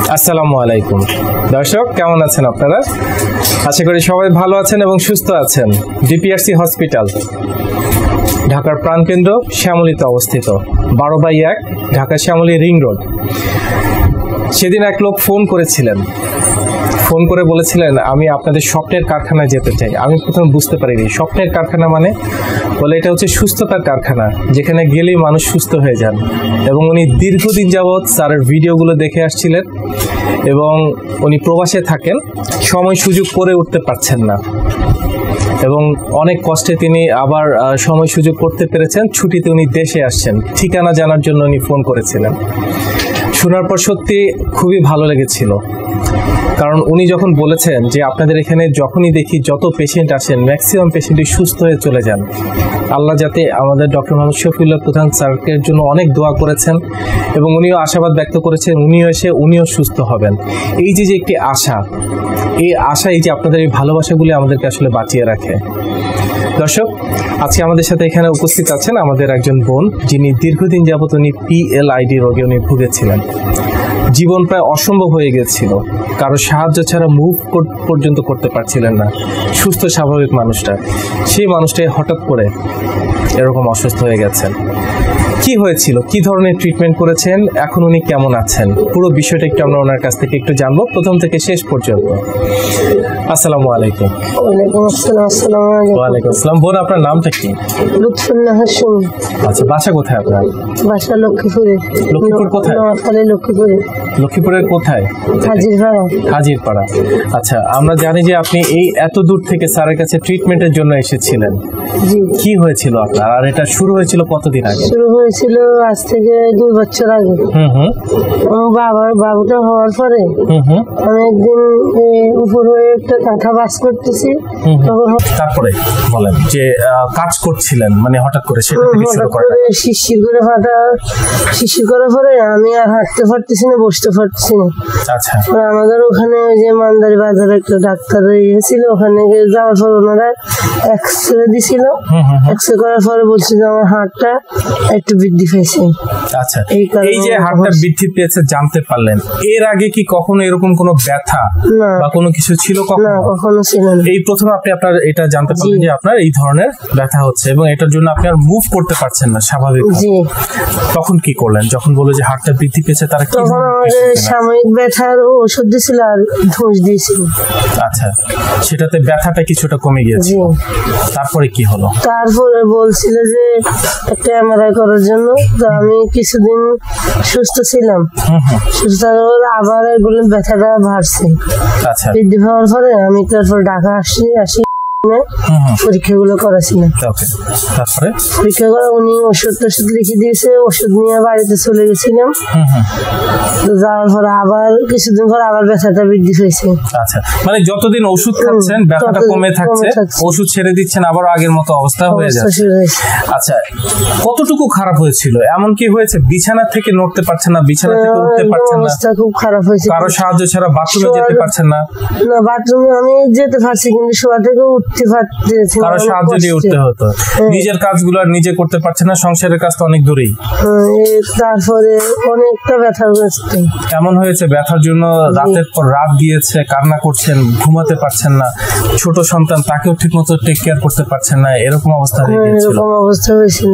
আসসালামু আলাইকুম দর্শক, কেমন আছেন আপনারা? আশা করি সবাই ভালো আছেন এবং সুস্থ আছেন। ডিপিআরসি হসপিটাল ঢাকার প্রাণকেন্দ্র শ্যামলীতে অবস্থিত, 12/1 ঢাকা শ্যামলী রিং রোড। সেদিন এক লোক ফোন করে বলেছিলেন আমি আপনাদের স্বপ্নের কারখানায় যেতে চাই। আমি প্রথমে বুঝতে পারিনি স্বপ্নের কারখানা মানে, বলে এটা হচ্ছে সুস্থতার কারখানা, যেখানে গেলেই মানুষ সুস্থ হয়ে যান। এবং উনি দীর্ঘদিন যাবৎ স্যারের ভিডিওগুলো দেখে আসছিলেন এবং উনি প্রবাসে থাকেন, সময় সুযোগ করে উঠতে পারছেন না এবং অনেক কষ্টে তিনি আবার সময় সুযোগ করতে পেরেছেন। ছুটিতে উনি দেশে আসছেন, ঠিকানা জানার জন্য উনি ফোন করেছিলেন। শোনার পর সত্যি খুবই ভালো লেগেছিল, কারণ উনি যখন বলেছেন যে আপনাদের এখানে যখনই দেখি যত পেশেন্ট আসেন ম্যাক্সিমাম পেশেন্টই সুস্থ হয়ে চলে যান। আল্লাহ যাতে আমাদের ডক্টর মোহাম্মদ শফিউল্লাহ প্রধান স্যারের জন্য অনেক দোয়া করেছেন এবং উনিও আশাবাদ ব্যক্ত করেছেন উনিও সুস্থ হবেন। এই যে একটি আশা, এই আশা, এই যে আপনাদের এই ভালোবাসাগুলি আমাদেরকে আসলে বাঁচিয়ে রাখে। দর্শক, আজকে আমাদের সাথে এখানে উপস্থিত আছেন আমাদের একজন বোন, যিনি দীর্ঘদিন যাবত উনি PLID রোগে উনি ভুগেছিলেন। জীবন প্রায় অসম্ভব হয়ে গেছিল, কারো সাহায্য ছাড়া মুভ পর্যন্ত করতে পারছিলেন না। সুস্থ স্বাভাবিক মানুষটা, সেই মানুষটাই হঠাৎ করে এরকম অসুস্থ হয়ে গেছেন। কি হয়েছিল, কি ধরনের ট্রিটমেন্ট করেছেন, এখন উনি কেমন আছেন, পুরো বিষয়টা একটু আমরা ওনার কাছ থেকে একটু জানবো প্রথম থেকে শেষ পর্যন্ত। আসসালামু আলাইকুম। ওয়ালাইকুম আসসালাম। আসসালামু আলাইকুম। ওয়ালাইকুম আসসালাম। বোন, আপনার নামটা কি? লুৎফুন্নাহার সুমি। আচ্ছা, বাসা কোথায় আপনার? বাসা লক্ষ্মীপুরে। লক্ষ্মীপুর কোথায়? নোয়াখালী লক্ষ্মীপুরে। লক্ষ্মীপুরের কোথায়? হাজিরপাড়া। আচ্ছা, আমরা জানি যে আপনি এই এত দূর থেকে স্যারের কাছে ট্রিটমেন্টের জন্য এসেছিলেন। জি। কি হয়েছিল আপনার, আর এটা শুরু হয়েছিল কতদিন আগে? শুরু হয়েছিল আজ থেকে 2 বছর আগে। বাবুটা হওয়ার পরে আমি একদিন উপরে একটা কাঁথা বাস করতেছি, তারপরে বলেন যে কাজ করছিলেন, মানে হঠাৎ করে সেটা থেকে শুরু করে শিশির করার পরে আমি আর হাঁটতে পারতেছি না, বসতে পারতেছি না। আচ্ছা, আমাদের ওখানে ওই যে মান্দারি বাজারে একটা ডাক্তার ছিল, ওখানে যাওয়ার পর ওনারা এক্সরে দিছিল। এক্সরে করার পরে বলছে যে আমার হাড়টা একটু বৃদ্ধি পেয়েছে। আচ্ছা, এই যে হাড়টা বৃদ্ধি পেয়েছে জানতে পারলেন, এর আগে কি কখনো এরকম কোনো ব্যথা বা কোনো কিছু ছিল? কখনো ছিল না। এই প্রথমে আপনি আপনার এটা জানতে পারলেন যে আপনার এই ধরনের ব্যথা হচ্ছে এবং এটার জন্য আপনি আর মুভ করতে পারছেন না স্বাভাবিক। তখন কি করলেন যখন বললো যে হাড়টা বৃদ্ধি পেয়েছে? তারা তখন আমাদের সাময়িক ব্যথার ওষুধ দিয়েছিল আর ধুঁস দিয়েছিল। আচ্ছা, সেটাতে ব্যথাটা কিছুটা কমে গিয়েছে। তারপরে কি হলো? তারপরে বলছিল যে একটা MRI করার জন্য। তো আমি কিছুদিন সুস্থ ছিলাম, সুস্থ থাকার আবার এগুলো ব্যথাটা বাড়ছে। আচ্ছা, বৃদ্ধি পাওয়ার পরে আমি তারপর ঢাকা আসি পরীক্ষাগুলো করেছিলাম। তারপরে পরীক্ষা করে উনি ওষুধ লিখে দিয়েছে, ওষুধ নিয়ে বাড়িতে চলে গেছিলাম। যাওয়ার পরে আবার কিছুদিন পর আবার ব্যথাটা বৃদ্ধি হয়েছে। আচ্ছা, মানে যতদিন ওষুধ খাচ্ছেন ব্যথাটা কমে থাকছে, ওষুধ ছেড়ে দিচ্ছেন আবার আগের মতো অবস্থা হয়ে যাচ্ছে। আচ্ছা, কতটুকু খারাপ হয়েছিল? এমন কি হয়েছে বিছানা থেকে নড়তে পারছেন না, বিছানা থেকে উঠতে পারছেন না? অবস্থা খুব খারাপ হয়েছে। কারো সাহায্য ছাড়া বাথরুমে যেতে পারছেন না? না, বাথরুমে আমি যেতে পারছি কিন্তু শোয়া থেকে উঠতে পারছি না, কারো সাহায্য দিয়ে উঠতে হতো। নিজের কাজগুলো আর নিজে করতে পারছেন না, সংসারের কাজ তো অনেক দূরেই। তারপরে অনেকটা ব্যথা হচ্ছে। কেমন হয়েছে? ব্যথার জন্য রাতের পর রাত গিয়েছে, কান্না করছেন, ঘুমাতে পারছেন না, ছোট সন্তান তাকেও ঠিক মতো টেক কেয়ার করতে পারছেন না, এরকম অবস্থা হয়েছিল।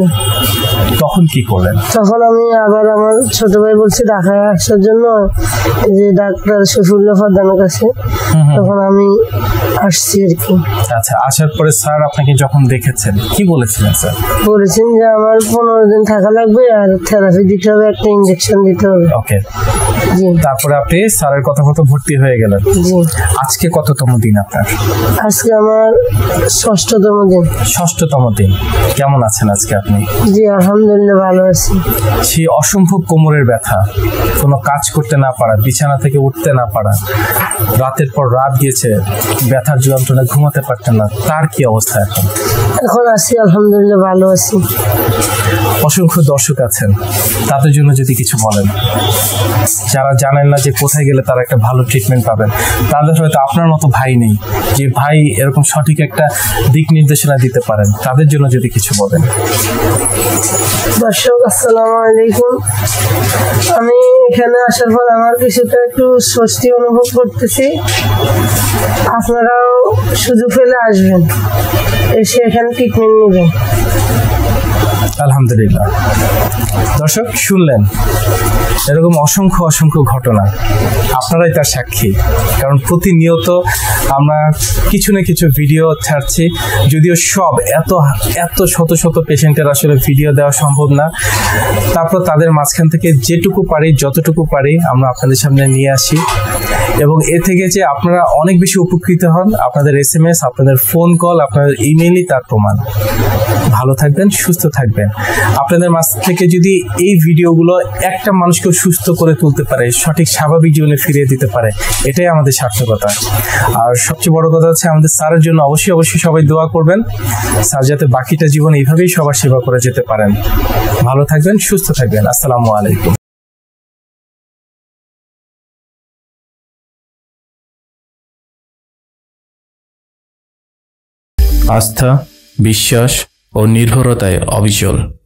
তখন কি করলেন? তখন আমি আবার আমার ছোট ভাই বলছি ঢাকায় আসার জন্য, যে ডাক্তার শফিউল্লাহ প্রধানের কাছে। তখন আমি আসছি আর কি। আচ্ছা, আসার পরে স্যার আপনাকে যখন দেখেছেন কি বলেছিলেন? স্যার বলেছেন যে আমার 15 দিন থাকা লাগবে আর থেরাপি দিতে হবে, একটা ইনজেকশন দিতে হবে। ওকে, তারপরে আপনি স্যারের কথা মতো ভর্তি হয়ে গেলেন। আজকে কততম দিন আপনার? আজকে আমার 6ষ্ঠতম দিন। 6ষ্ঠতম দিন। কেমন আছেন আজকে আপনি? জি, আলহামদুলিল্লাহ ভালো আছি। সেই অসম্ভব কোমরের ব্যথা, কোনো কাজ করতে না পারা, বিছানা থেকে উঠতে না পারা, রাতের পর রাত গিয়েছে, ব্যথার যন্ত্রণা, ঘুমাতে পারতেন না, তার কি অবস্থা এখন? এখন আছি আলহামদুলিল্লাহ ভালো আছি। অসংখ্য দর্শক আছেন, তাদের জন্য যদি কিছু বলেন, যারা জানেন না যে কোথায় গেলে তারা একটা ভালো ট্রিটমেন্ট পাবেন, তাদের হয়তো আপনার মতো ভাই নেই যে ভাই এরকম সঠিক একটা দিক নির্দেশনা দিতে পারেন, তাদের জন্য যদি কিছু বলেন। দর্শক আসসালামু আলাইকুম, আমি এখানে আসার পর আমার কিছুটা একটু স্বস্তি অনুভব করতেছি। আপনারাও সুযোগ পেলে আসবেন, এসে এখানে ট্রিটমেন্ট নেবেন। আলহামদুলিল্লাহ। দর্শক শুনলেন এরকম অসংখ্য অসংখ্য ঘটনা, আপনারাই তার সাক্ষী। কারণ প্রতিনিয়ত আমরা কিছু না কিছু ভিডিও ছাড়ছি, যদিও সব এত এত শত শত পেশেন্টের আসলে ভিডিও দেওয়া সম্ভব না। তারপর তাদের মাঝখান থেকে যেটুকু পারি যতটুকু পারি আমরা আপনাদের সামনে নিয়ে আসি, এবং এ থেকে যে আপনারা অনেক বেশি উপকৃত হন, আপনাদের SMS, আপনাদের ফোন কল, আপনাদের ইমেইলই তার প্রমাণ। ভালো থাকবেন, সুস্থ থাকবেন। আপনাদের মাঝ থেকে যদি এই ভিডিওগুলো একটা মানুষকে সুস্থ করে তুলতে পারে, সঠিক স্বাভাবিক জীবনে ফিরিয়ে দিতে পারে, এটাই আমাদের সার্থকতা। আর সবচেয়ে বড় কথা হচ্ছে আমাদের স্যারের জন্য অবশ্যই অবশ্যই সবাই দোয়া করবেন, স্যার যাতে বাকিটা জীবন এইভাবেই সবার সেবা করে যেতে পারেন। ভালো থাকবেন, সুস্থ থাকবেন। আসসালামু আলাইকুম। আস্থা, বিশ্বাস ও নির্ভরতায় অবিচল।